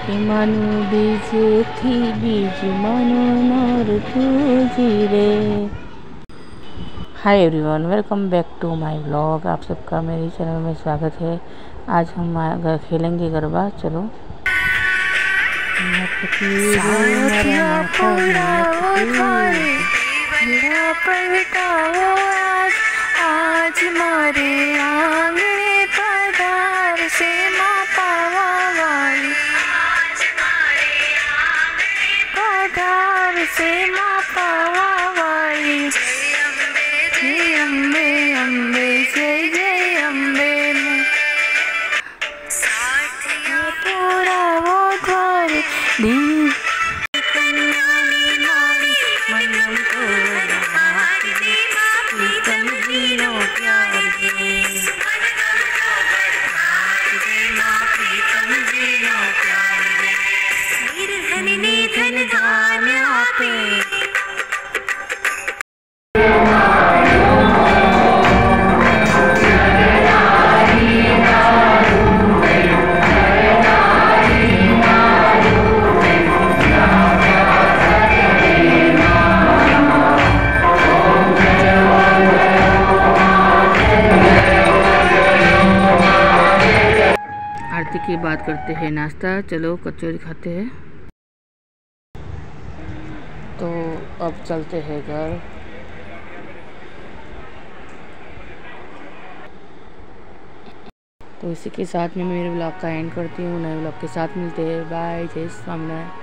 मानु बीजे थी बीज मानो नर तुझी रे। Hi everyone, welcome back to my vlog. आप सबका मेरे चैनल में स्वागत है। आज हम खेलेंगे गरबा। चलो आज मारे आंगने पधार से माँ पावा वाली, पधार से माँ पावा वाली। जय अम्बे अम्बे जय जय अम्बे में पूरा वो द्वार दी आरती की बात करते हैं। नाश्ता, चलो कचौरी खाते हैं। तो अब चलते हैं घर। तो इसी के साथ में मेरे ब्लॉग का एंड करती हूँ। नए ब्लॉग के साथ मिलते हैं। बाय, जय स्वामीनारायण।